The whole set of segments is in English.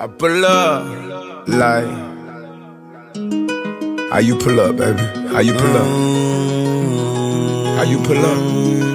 I pull up, like, how you pull up, baby? How you pull up? How you pull up?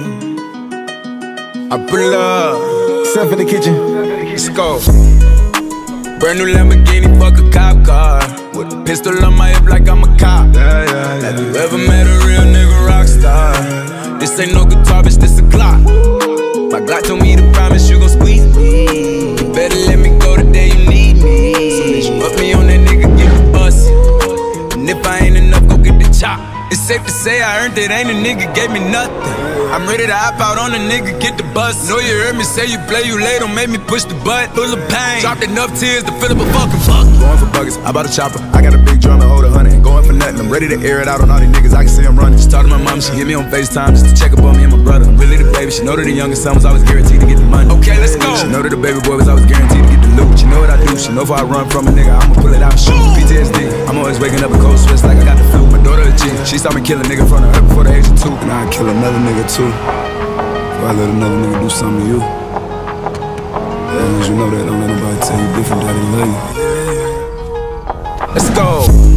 I pull up. Step in the kitchen. Let's go. Brand new Lamborghini, fuck a cop car. With a pistol on my hip like I'm a cop. Have you ever met a real nigga rock star? This ain't no guitar, bitch, this a clock. My Glock told me to promise you gon' squeeze me. You better let me go the day you need me. So bitch, put me on that nigga, get the bus. And if I ain't enough, go get the chop. It's safe to say I earned it, ain't a nigga gave me nothing. I'm ready to hop out on a nigga, get the bus. Know you heard me say you play, you late, don't make me push the butt. Full of pain, dropped enough tears to fill up a fucking bucket. Going for buggers, I bought a chopper. I got a big drum and hold 100. Ain't going for nothing, I'm ready to air it out on all these niggas. I can see I'm running. Just talk to my mom, she hit me on FaceTime just to check up on me and my brother. I'm really the baby, she know that the youngest son was always guaranteed to get the money. Okay, let's go. She know that the baby boy was always guaranteed to get the loot. She know what I do, she know if I run from a nigga, I'ma pull it out and shoot. PTSD, I'm always waking up in cold sweats like I got the flu. My daughter a G, she saw me kill a nigga from the earth before the age of 2. And I'd kill another nigga too, before I let another nigga do something to you. As long as you know that, don't let nobody tell you different, that they love you. Let's go.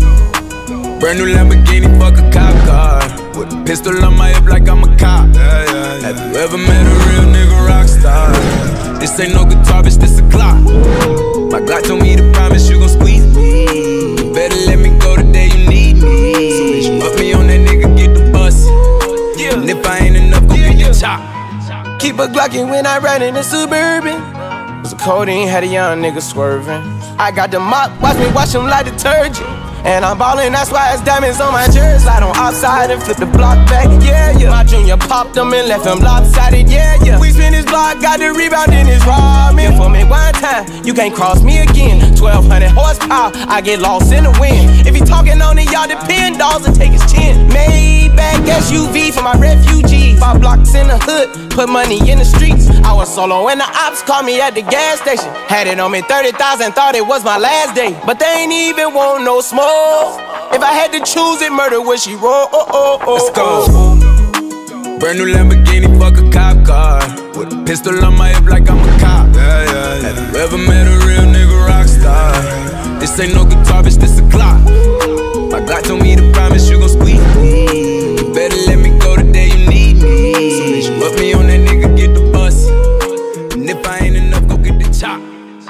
Brand new Lamborghini, fuck a cop car. With a pistol on my hip like I'm a cop. Have you ever met a real nigga rock star? This ain't no guitar, bitch, this a clock. My Glock told me to promise you gon' squeeze me. You better let me go the day you need me. So bitch, put me on that nigga, get the bus. And if I ain't enough, go get the chop. Keep a Glockin' when I ride in the Suburban. Was a codeine, had a young nigga swerving. I got the mop, watch me wash him like detergent. And I'm ballin', that's why it's diamonds on my jersey. Slide on outside and flip the block back, yeah, yeah. My junior popped them and left him lopsided, yeah, yeah. We spin his block, got the rebound in his ramen. For me one time, you can't cross me again. 1200 horsepower, I get lost in the wind. If he talking on it, y'all depend, dolls and take his chin. Maybach SUV for my refugees. 5 blocks in the hood, put money in the streets. I was solo and the ops called me at the gas station. Had it on me 30,000, thought it was my last day. But they ain't even want no smoke. If I had to choose it, murder would she roll? Let's go. Brand new Lamborghini, fuck a cop car. With a pistol on my hip like I'm a cop. Have you ever met a real nigga rock star? This ain't no guitar, bitch, this a clock. My Glock told me to promise you gon' squeeze me. You better let me go the day you need me. So bitch, put me on that nigga, get the bus. And if I ain't enough, go get the chop.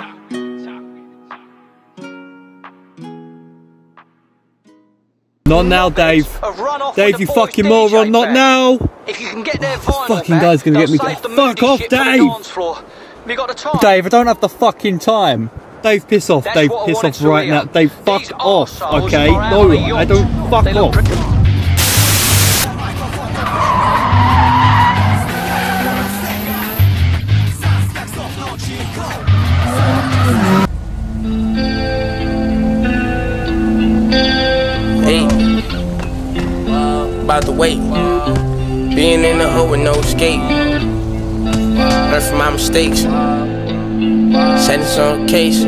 Not now, Dave. Dave, you fucking moron, not now. If you can get their vinyl fucking guy's gonna get me. Fuck off, Dave. Dave, I don't have the fucking time. Dave, piss off. Dave, piss off right now. Dave, fuck off. Okay? No, I don't. Fuck off. About to wait, being in the hood with no escape. Learn from my mistakes, set this on case.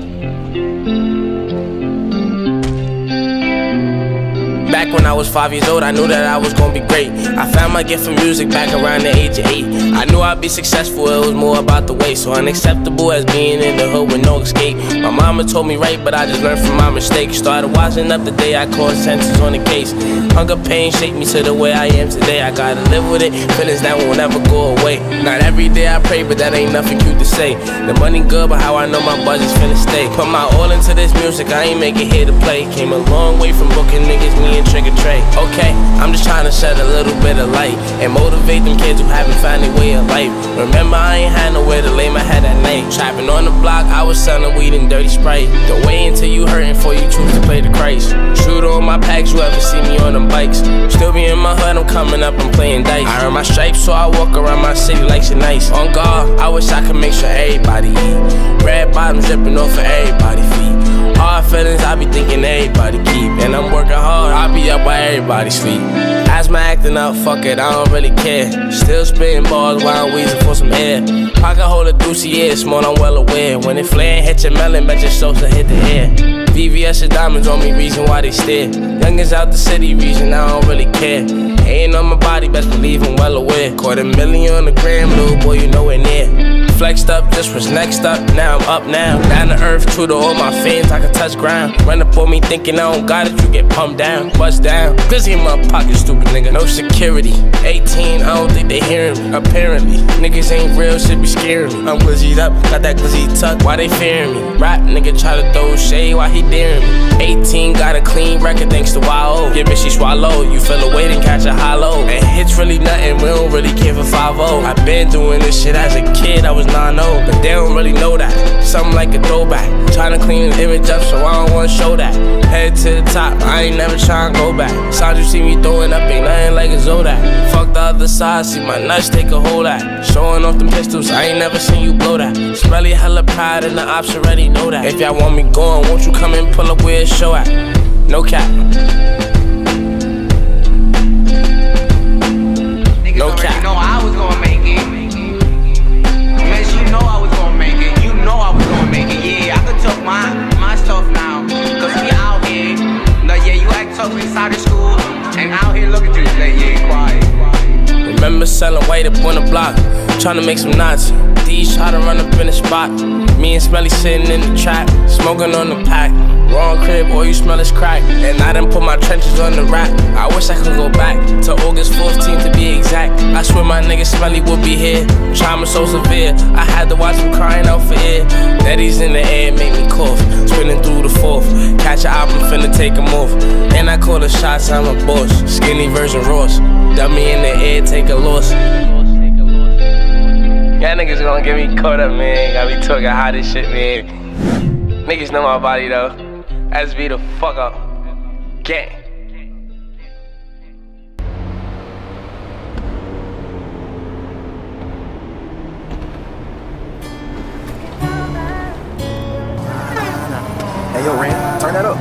Back when I was 5 years old, I knew that I was gonna be great. I found my gift for music back around the age of 8. I knew I'd be successful, it was more about the way. So unacceptable as being in the hood with no escape. My mama told me right, but I just learned from my mistakes. Started washing up the day I caught sentences on the case. Hunger, pain shaped me to the way I am today. I gotta live with it, feelings that will never go away. Not every day I pray, but that ain't nothing cute to say. The money good, but how I know my budget's finna stay. Put my all into this music, I ain't make it here to play. Came a long way from booking niggas, me and Trigger Trey. Okay, I'm just trying to shed a little bit of light and motivate them kids who haven't found their way of life. Remember, I ain't had nowhere to lay my head at night. Trapping on the block, I was selling weed and dirty Sprite. Don't wait until you hurting before you choose to play the Christ. Shoot on my packs, you ever see me on them bikes. Still be in my hood, I'm coming up, I'm playing dice. I earn my stripes, so I walk around my city like shit nice. On guard, I wish I could make sure everybody eat. Red bottoms dripping off of everybody's feet. Hard feelings, I be thinking everybody keep. And I'm working hard, I be up while everybody sleep. Asthma acting up, fuck it, I don't really care. Still spitting balls while I'm wheezing for some air. Pocket hold a doozy, yeah, small, I'm well aware. When it flare and hit your melon, bet your soul to hit the air. VVS and diamonds on me, reason why they stare. Youngins out the city, reason I don't really care. Ain't on my body, best believe I'm well aware. Quarter million on the gram, little boy, you nowhere near. Flexed up, just was next up. Now I'm up now. Down to earth, true to all my fans, I can touch ground. Run up on me thinking I don't got it, you get pumped down. Bust down. Glizzy in my pocket, stupid nigga. No security. 18, I don't think they hearing me. Apparently, niggas ain't real, shit be scaring me. I'm glizzied up, got that glizzy tuck, why they fearing me? Rap nigga try to throw shade, why he daring me? 18, got a clean record thanks to YO. Get bitch, she swallow. You feel a weight and catch a hollow. And hits really nothing, we don't really care for 5-0. I been doing this shit as a kid, I was 9-0. But they don't really know that. Something like a throwback. Trying to clean the image up so I don't wanna show that. Head to the top, I ain't never trying to go back. Sounds you see me throwing up ain't nothing like a Zodak. Fuck the other side, see my nuts take a hold at. Showing off them pistols, I ain't never seen you blow that. Smelly hella pride and the ops already know that. If y'all want me going, won't you come and pull up where it's show at? No cap. No cap. Know I was gonna make it. Unless you know I was gonna make it. You know I was gonna make it. Yeah, I could talk my stuff now. Cause we out here. Like, yeah, you act tough inside the school. And out here looking at you like, yeah, quiet. Remember selling white up on the block, trying to make some knots. These try to run up in the spot. Me and Smelly sitting in the trap, smoking on the pack. Wrong crib, boy, you smell it's crack. And I done put my trenches on the rack. I wish I could go back to August 14th to be exact. I swear my nigga Smelly would be here. Trauma so severe, I had to watch him crying out for air. Daddy's in the air, make me cough. Spinning through the fourth, catch a album, finna take him off. And I call the shots, I'm a boss. Skinny version Ross, dummy in the air, take a loss. Y'all niggas gonna get me caught up, man. Got me talking hot as shit, man. Niggas know my body though. SB the fuck up. Gang. Hey, yo, Ren, turn that up.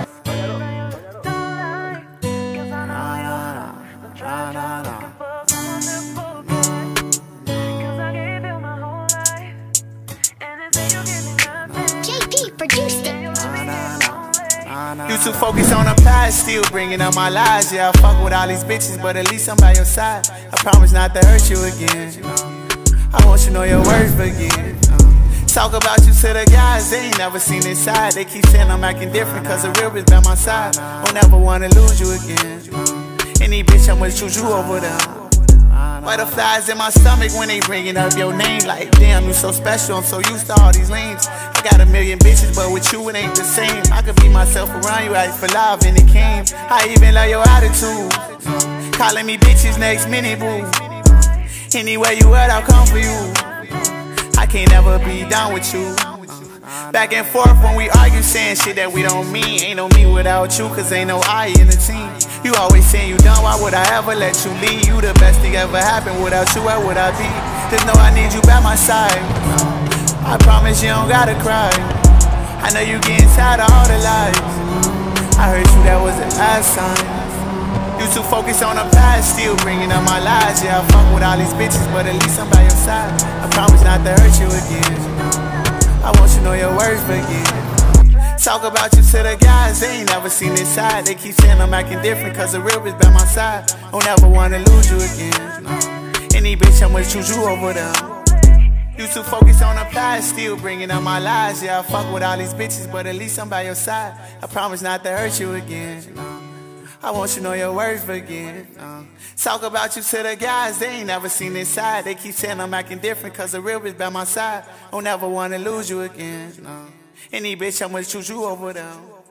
You too focused on the past, still bringing up my lies. Yeah, I fuck with all these bitches, but at least I'm by your side. I promise not to hurt you again. I want you to know your worth again. Talk about you to the guys, they ain't never seen this side. They keep saying I'm acting different, cause the real bitch by my side. Don't ever wanna lose you again. Any bitch, I'ma choose you over them. Butterflies in my stomach when they bringing up your name. Like, damn, you so special, I'm so used to all these lanes. I got a million bitches, but with you it ain't the same. I could be myself around you, act for love, and it came. I even love your attitude. Calling me bitches next minute, boo. Anywhere you at, I'll come for you. I can't never be down with you. Back and forth when we argue, saying shit that we don't mean. Ain't no me without you, cause ain't no I in the team. You always saying you done, why would I ever let you leave? You the best thing ever happened, without you, where would I be? Just know I need you by my side. I promise you don't gotta cry. I know you getting tired of all the lies. I heard you, that was the last time. You too focused on the past, still bringing up my lies. Yeah, I fuck with all these bitches, but at least I'm by your side. I promise not to hurt you again. I want you to know your worth again. Talk about you to the guys, they ain't never seen this side. They keep saying I'm acting different, cause the real bitch by my side. Don't ever wanna lose you again. Any bitch, I'ma choose you over them. You too focused on the past, still bringing up my lies. Yeah, I fuck with all these bitches, but at least I'm by your side. I promise not to hurt you again. I want you to know your worth again. Talk about you to the guys, they ain't never seen this side. They keep saying I'm acting different, cause the real bitch by my side. Don't ever wanna lose you again. Any bitch, I'ma choose you over them.